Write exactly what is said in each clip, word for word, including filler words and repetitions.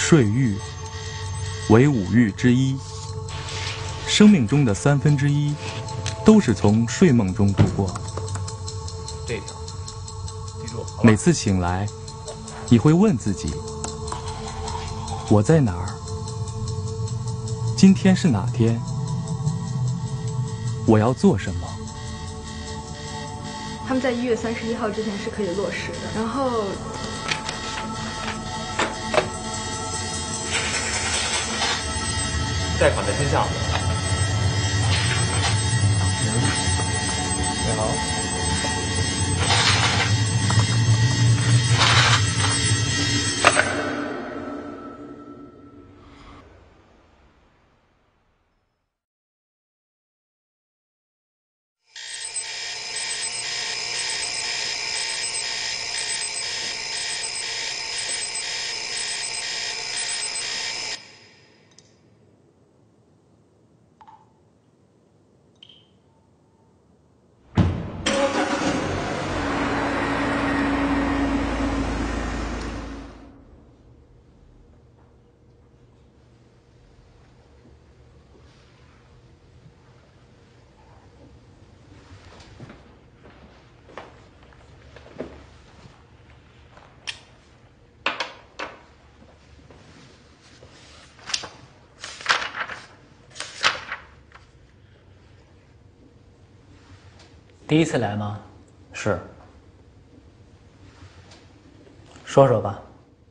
睡欲为五欲之一，生命中的三分之一都是从睡梦中度过。 这条，记住。 每次醒来，你会问自己：我在哪儿？今天是哪天？我要做什么？ 他们在一月三十一号之前是可以落实的，然后。 贷款在天下。你好。 第一次来吗？是。说说吧。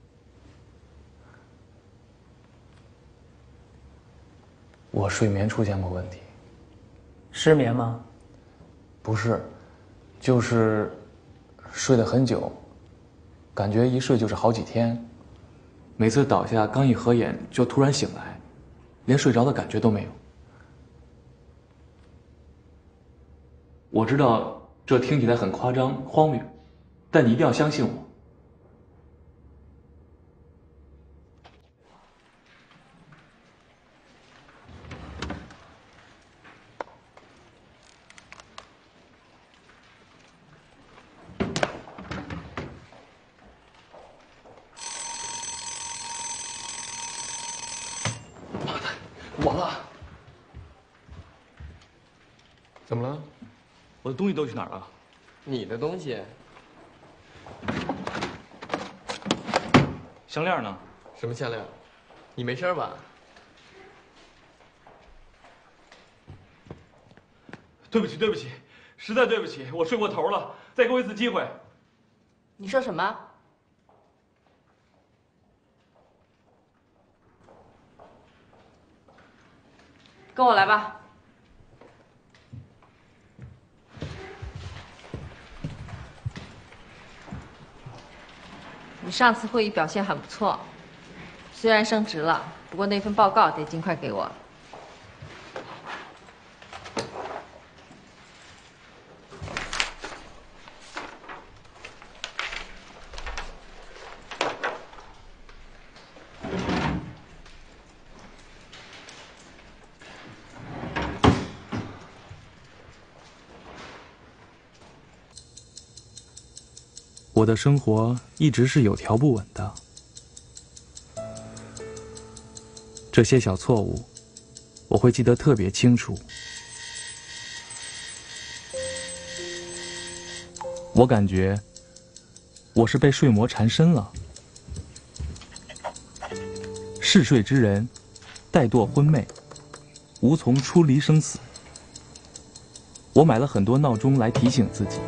我睡眠出现过问题。 失眠吗？ 不是，就是睡得很久，感觉一睡就是好几天。每次倒下刚一合眼就突然醒来，连睡着的感觉都没有。 我知道这听起来很夸张、荒谬，但你一定要相信我。妈的，完了！ 怎么了？ 我的东西都去哪儿了？ 你的东西？ 项链呢？ 什么项链？你没事吧？ 对不起，对不起，实在对不起，我睡过头了，再给我一次机会。 你说什么？跟我来吧。 你上次会议表现很不错，虽然升职了，不过那份报告得尽快给我。 我的生活一直是有条不紊的，这些小错误，我会记得特别清楚。我感觉我是被睡魔缠身了，嗜睡之人，怠惰昏昧，无从出离生死。我买了很多闹钟来提醒自己。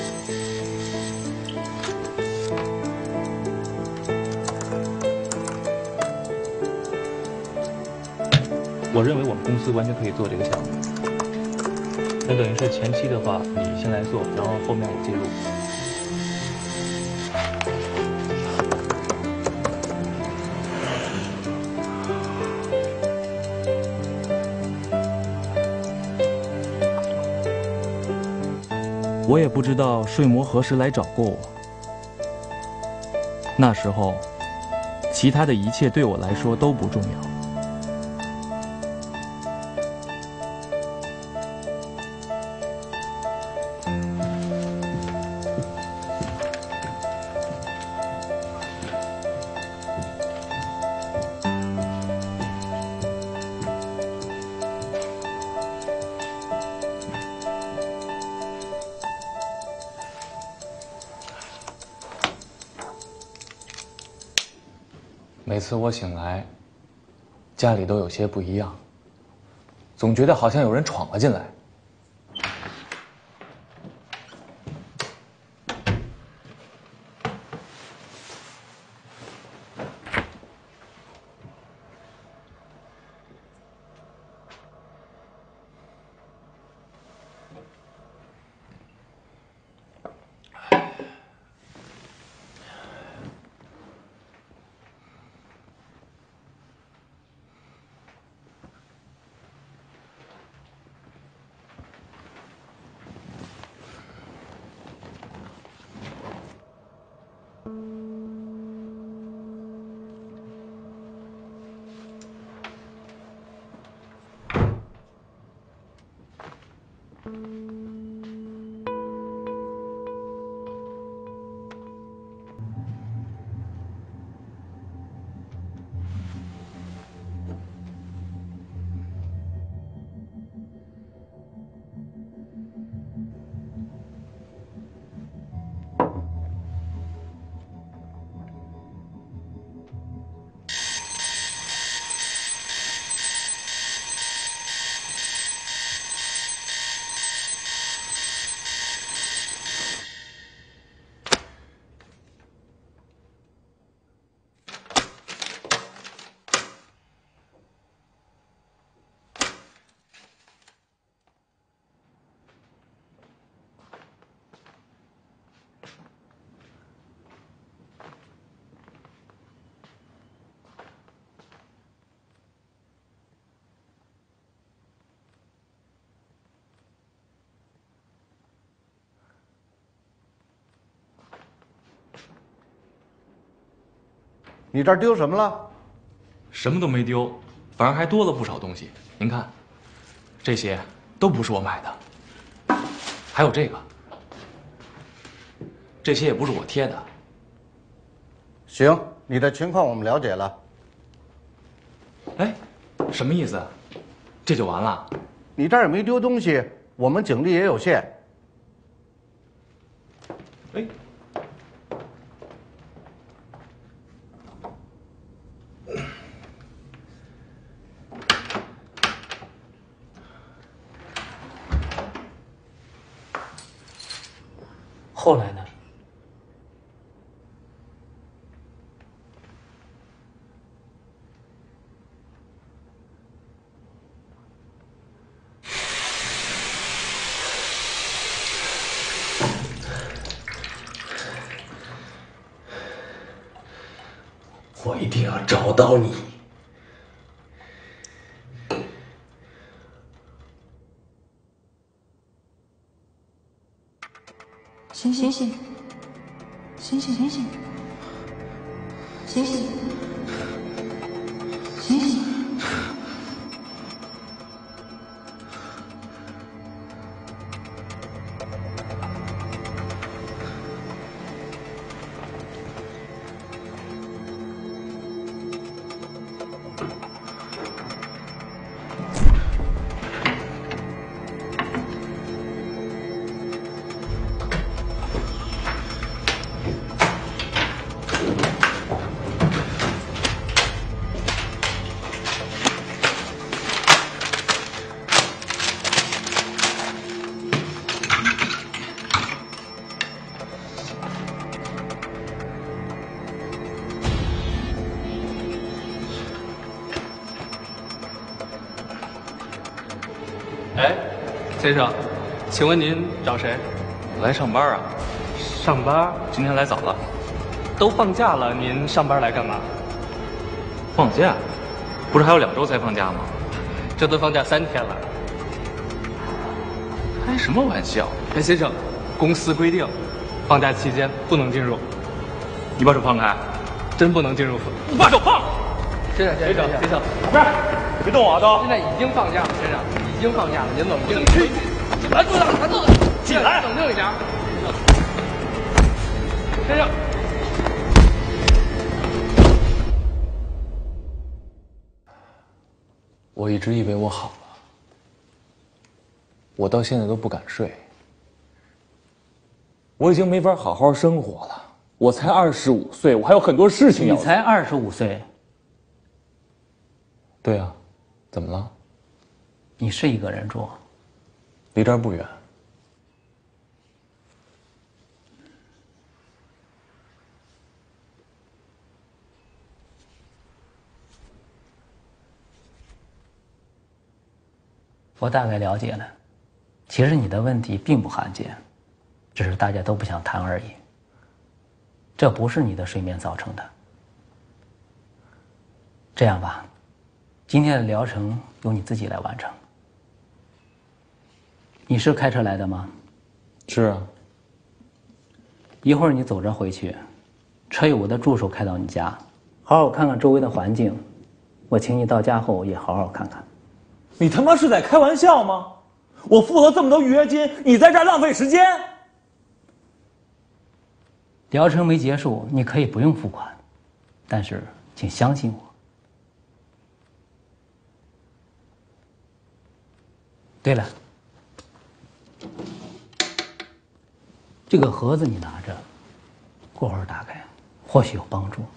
我认为我们公司完全可以做这个项目。那等于是前期的话，你先来做，然后后面我介入。 我也不知道睡魔何时来找过我。那时候，其他的一切对我来说都不重要。 每次我醒来，家里都有些不一样，总觉得好像有人闯了进来。 你这儿丢什么了？ 什么都没丢，反而还多了不少东西。您看，这些都不是我买的，还有这个，这些也不是我贴的。 行，你的情况我们了解了。 哎，什么意思？这就完了？ 你这儿也没丢东西，我们警力也有限。 哎。 后来呢？ 我一定要找到你。 醒醒醒醒醒醒醒醒醒醒醒！ 哎，先生，请问您找谁？ 来上班啊？ 上班？ 今天来早了。 都放假了，您上班来干嘛？ 放假？不是还有两周才放假吗？ 这都放假三天了。 开什么玩笑？ 哎，先生，公司规定，放假期间不能进入。 你把手放开！ 真不能进入。 你把手放！ 先生，先生，先生， 不是，别动我啊！都现在已经放假了，先生，已经放假了，您冷静。 去！拦住他！拦住他！进来！ 冷静一点。先生。 我一直以为我好了，我到现在都不敢睡。我已经没法好好生活了。我才二十五岁，我还有很多事情要。 你才二十五岁， 对啊，怎么了？ 你是一个人住？ 离这儿不远。 我大概了解了，其实你的问题并不罕见，只是大家都不想谈而已。这不是你的睡眠造成的。这样吧，今天的疗程由你自己来完成。你是开车来的吗？ 是啊。 一会儿你走着回去，车由我的助手开到你家，好好看看周围的环境。我请你到家后也好好看看。 你他妈是在开玩笑吗？我付了这么多预约金，你在这儿浪费时间。 疗程没结束，你可以不用付款，但是请相信我。对了，这个盒子你拿着，过会儿打开，或许有帮助。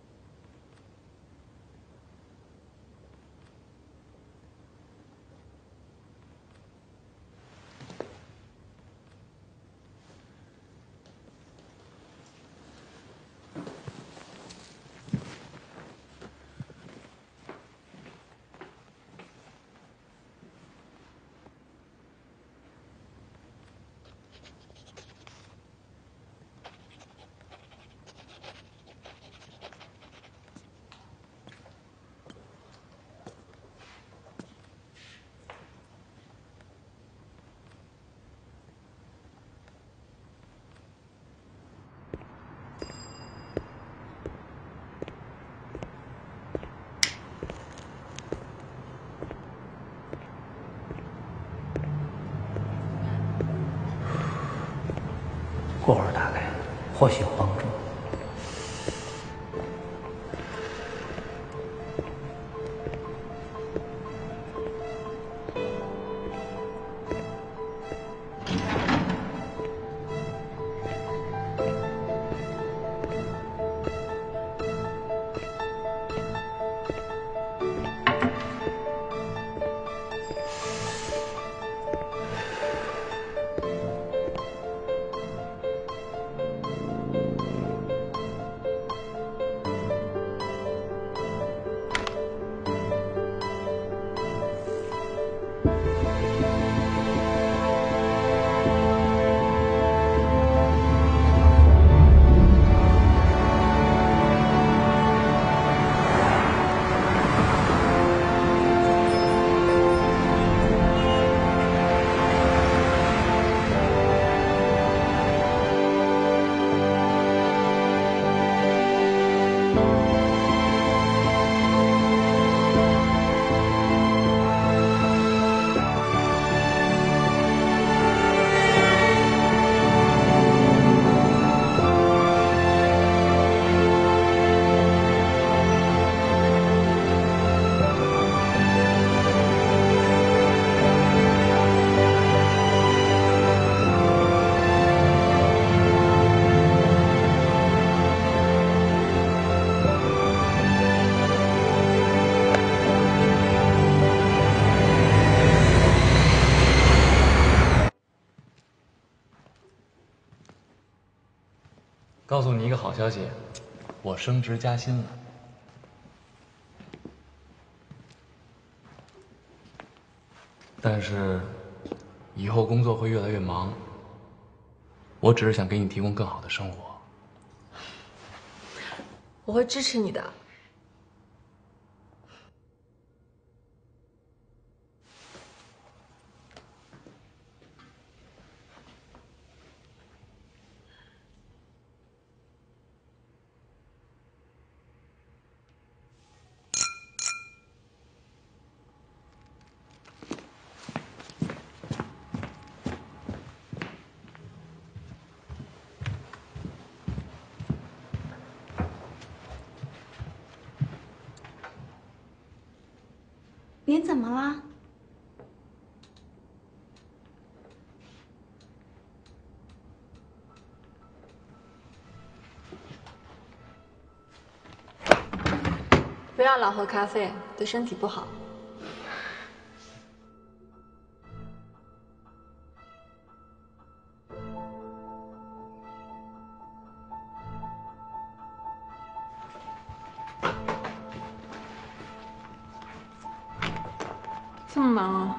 过会儿打开，或许有帮助。 告诉你一个好消息，我升职加薪了。但是，以后工作会越来越忙。我只是想给你提供更好的生活。 我会支持你的。 您怎么了？ 没不要老喝咖啡，对身体不好。这么忙啊？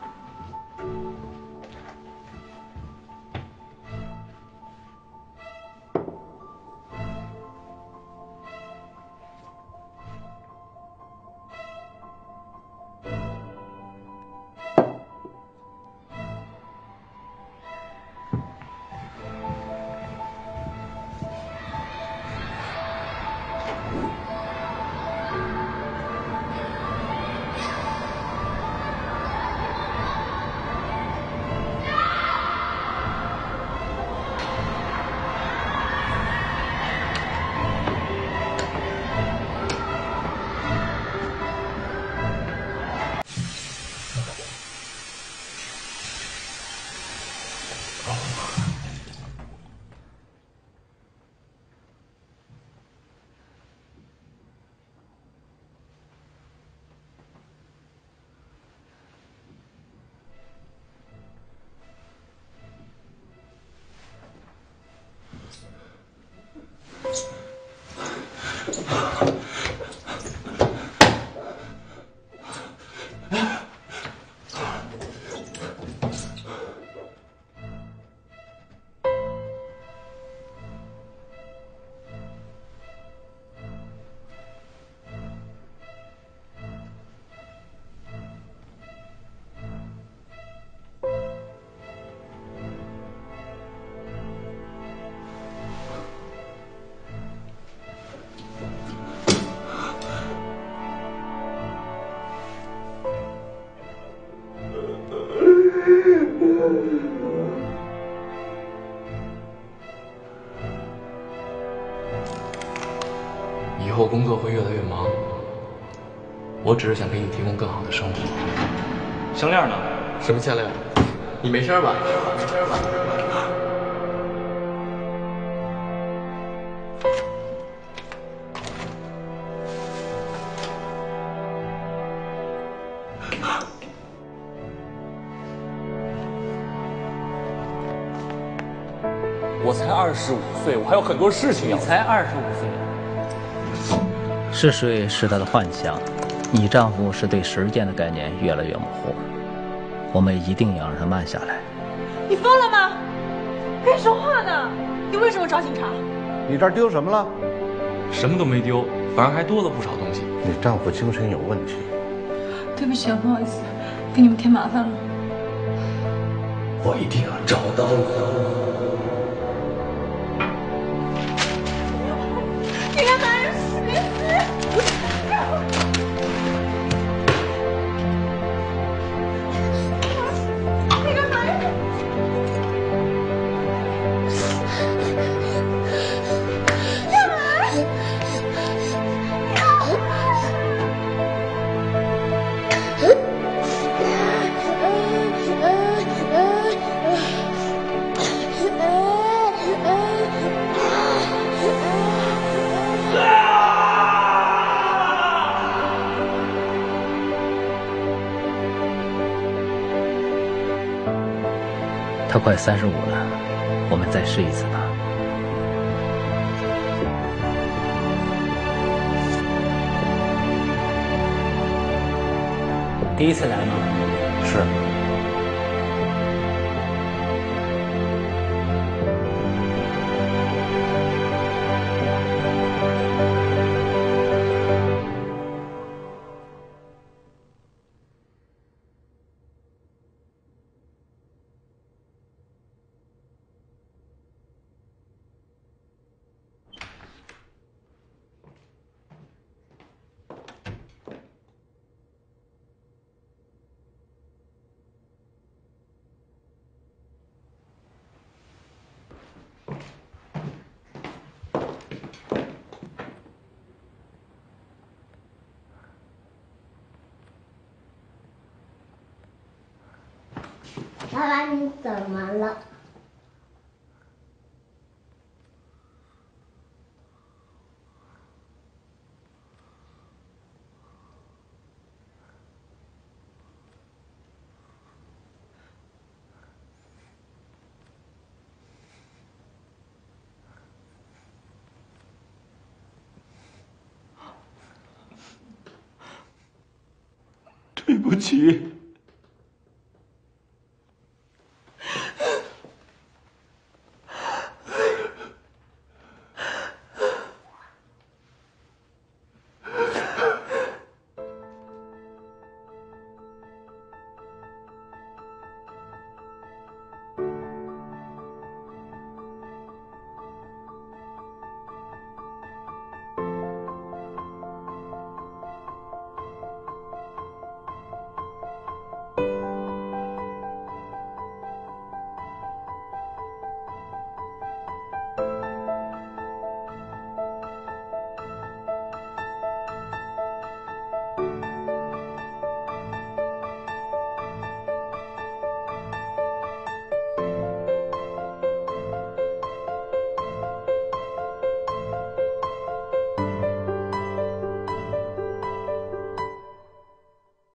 以后工作会越来越忙，我只是想给你提供更好的生活。 项链呢？ 什么项链？你没事吧？没事吧？ 我才二十五岁，我还有很多事情要。 你才二十五岁，是水是他的幻想，你丈夫是对时间的概念越来越模糊。我们一定要让他慢下来。 你疯了吗？别说话呢！你为什么找警察？ 你这儿丢什么了？ 什么都没丢，反而还多了不少东西。 你丈夫精神有问题。 对不起啊，不好意思，给你们添麻烦了。 我一定要找到你。 你个男人死别死！你个男人！干嘛？ 他快三十五了，我们再试一次吧。第一次来吗？ 是。 爸爸，你怎么了？ 对不起。